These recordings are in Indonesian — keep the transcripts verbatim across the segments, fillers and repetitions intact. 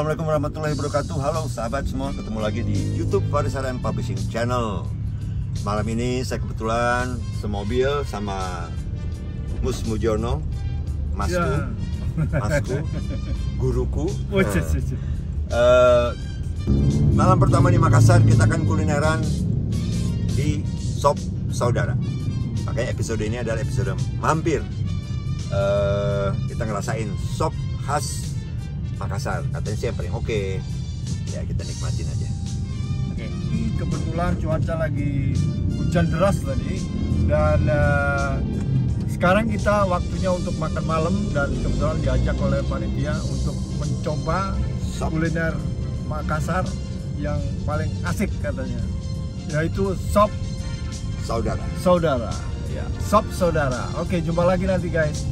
Assalamualaikum warahmatullahi wabarakatuh. Halo sahabat semua, ketemu lagi di YouTube Faris Arem Publishing Channel. Malam ini saya kebetulan semobil sama Mus Mujono, masku, ya. masku, guruku. Oh, uh, uh, malam pertama di Makassar kita akan kulineran di Sop Saudara. Makanya episode ini adalah episode mampir. Uh, kita ngerasain sop khas Makassar, katanya sih yang paling oke. Ya kita nikmatin aja. Oke, ini kebetulan cuaca lagi hujan deras tadi dan uh, sekarang kita waktunya untuk makan malam dan kebetulan diajak oleh panitia untuk mencoba sop kuliner Makassar yang paling asik katanya, yaitu sop saudara. Saudara, ya, sop saudara. Oke, jumpa lagi nanti guys.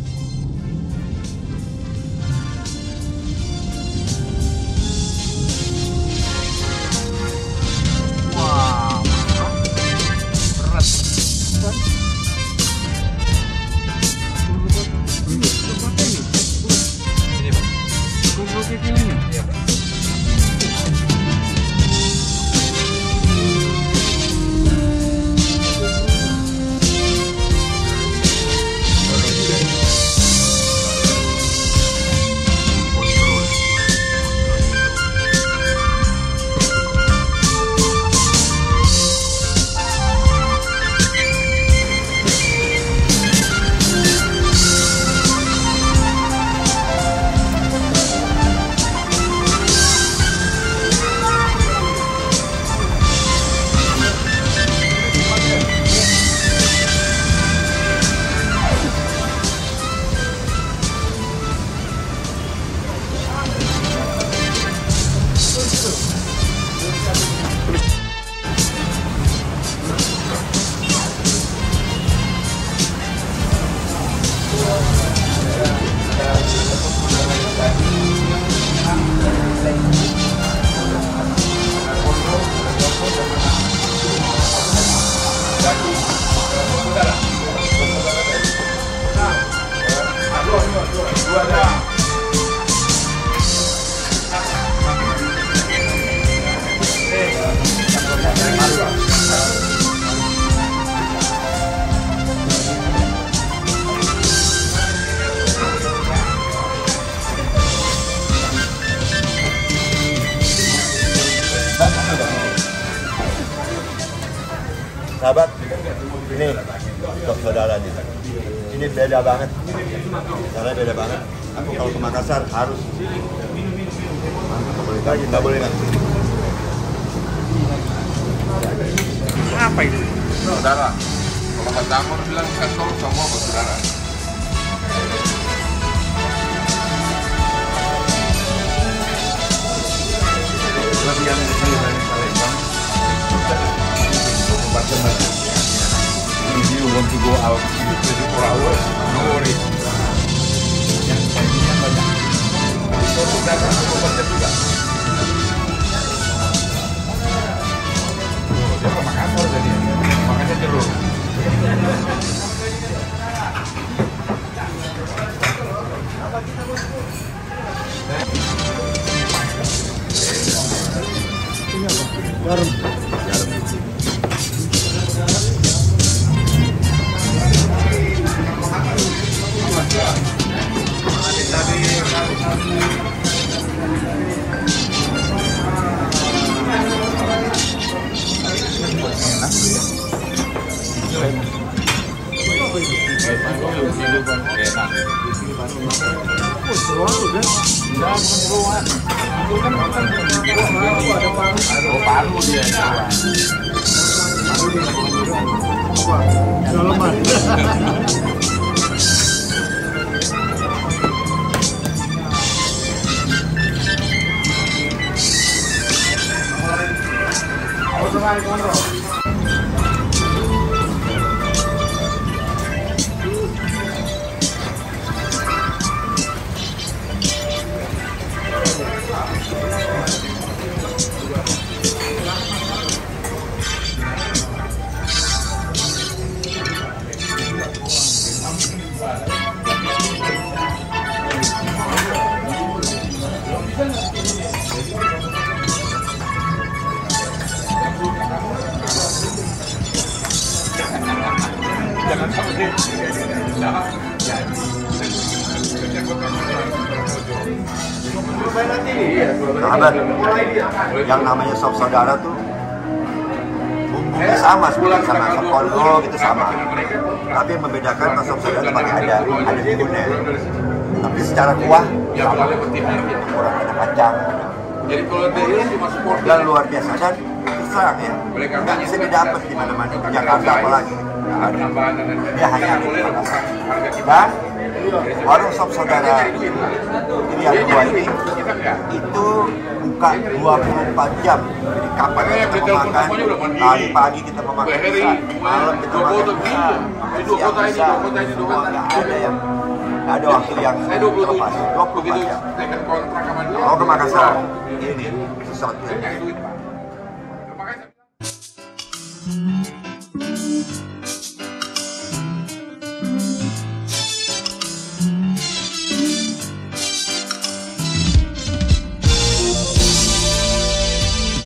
Sahabat, ini sop saudara nih. Ini beda banget. Caranya beda banget. Aku kalau ke Makassar harus nggak boleh lagi, nggak boleh kan? Apa itu? Saudara. Kalau kata aku bilang kantor semua bersaudara. Lebih yang di sini dari Palembang. If you want to go out twenty-four hours, no worry. Yang yang banyak. Itu sudah aku baca juga. Oh, dia ke Makassar tadi, makanya jeruk. Ini apa? Garam. Oh, paru dia. Dalaman. Sahabat, yang namanya sop saudara tuh bumbunya sama seperti sama sop konro gitu sama. Tapi yang membedakan kalau sop saudara pakai ada ada bihunnya. Tapi secara kuah sama. Kurang ada kacang. Jadi kalau dia cuma support Dan luar biasa dan terserang ya. Nggak bisa didapat di mana-mana di Jakarta apalagi. Dia hanya ada di Makassar. Dan warung sop saudara pilihan dua ini itu buka dua puluh empat jam. Jadi kapan kita mau makan, tadi pagi kita mau makan bisa, malam kita makan bisa, siang bisa, semua nggak ada yang nggak ada waktu yang terlepas. dua puluh empat jam. Kalau ke Makassar, ini sesuatu yang